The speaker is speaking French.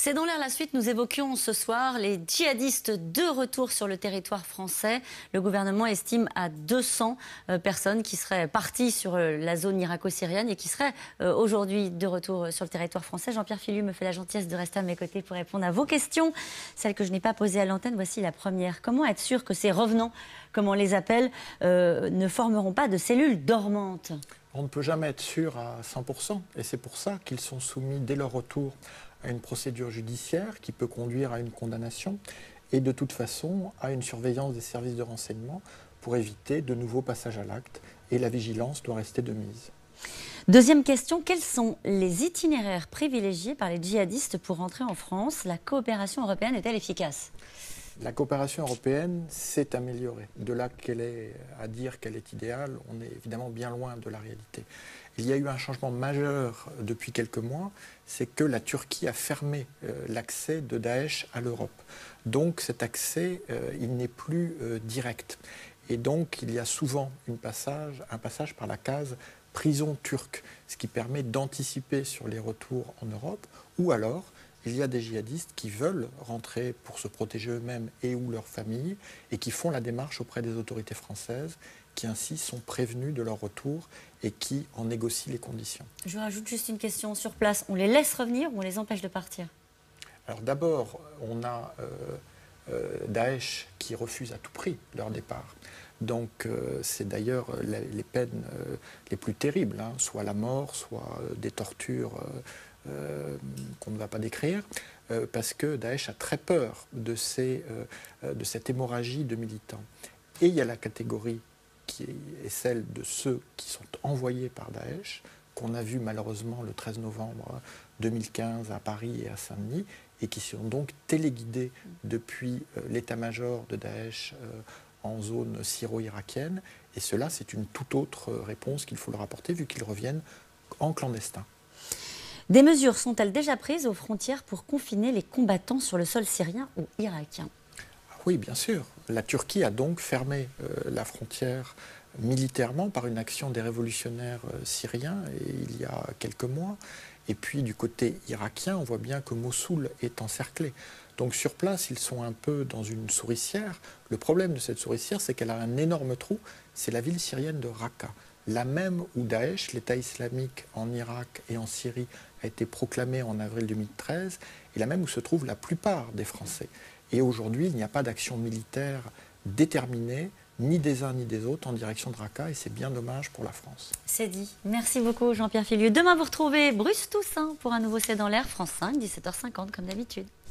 C'est dans l'air la suite. Nous évoquions ce soir les djihadistes de retour sur le territoire français. Le gouvernement estime à 200 personnes qui seraient parties sur la zone irako-syrienne et qui seraient aujourd'hui de retour sur le territoire français. Jean-Pierre Filiu me fait la gentillesse de rester à mes côtés pour répondre à vos questions. Celles que je n'ai pas posées à l'antenne, voici la première. Comment être sûr que ces revenants, comme on les appelle, ne formeront pas de cellules dormantes ? On ne peut jamais être sûr à 100%, et c'est pour ça qu'ils sont soumis dès leur retour à une procédure judiciaire qui peut conduire à une condamnation et de toute façon à une surveillance des services de renseignement pour éviter de nouveaux passages à l'acte, et la vigilance doit rester de mise. Deuxième question, quels sont les itinéraires privilégiés par les djihadistes pour rentrer en France? La coopération européenne est-elle efficace? La coopération européenne s'est améliorée. De là qu'elle est à dire qu'elle est idéale, on est évidemment bien loin de la réalité. Il y a eu un changement majeur depuis quelques mois, c'est que la Turquie a fermé l'accès de Daesh à l'Europe. Donc cet accès, il n'est plus direct. Et donc il y a souvent un passage par la case prison turque, ce qui permet d'anticiper sur les retours en Europe, ou alors il y a des djihadistes qui veulent rentrer pour se protéger eux-mêmes et ou leur famille et qui font la démarche auprès des autorités françaises qui ainsi sont prévenus de leur retour et qui en négocient les conditions. Je rajoute juste une question sur place. On les laisse revenir ou on les empêche de partir? Alors d'abord, on a Daesh qui refuse à tout prix leur départ. Donc c'est d'ailleurs les peines les plus terribles, hein, soit la mort, soit des tortures qu'on ne va pas décrire, parce que Daesh a très peur de cette hémorragie de militants. Et il y a la catégorie qui est celle de ceux qui sont envoyés par Daesh, qu'on a vu malheureusement le 13 novembre 2015 à Paris et à Saint-Denis, et qui sont donc téléguidés depuis l'état-major de Daesh en zone syro-irakienne. Et cela, c'est une toute autre réponse qu'il faut leur apporter, vu qu'ils reviennent en clandestin. Des mesures sont-elles déjà prises aux frontières pour confiner les combattants sur le sol syrien ou irakien? Oui, bien sûr. La Turquie a donc fermé la frontière militairement par une action des révolutionnaires syriens il y a quelques mois. Et puis du côté irakien, on voit bien que Mossoul est encerclé. Donc sur place, ils sont un peu dans une souricière. Le problème de cette souricière, c'est qu'elle a un énorme trou. C'est la ville syrienne de Raqqa. La même où Daesh, l'État islamique en Irak et en Syrie, a été proclamé en avril 2013, et la même où se trouvent la plupart des Français. Et aujourd'hui, il n'y a pas d'action militaire déterminée, ni des uns ni des autres, en direction de Raqqa, et c'est bien dommage pour la France. C'est dit. Merci beaucoup Jean-Pierre Filiu. Demain, vous retrouvez Bruce Toussaint pour un nouveau C'est dans l'air, France 5, 17h50 comme d'habitude.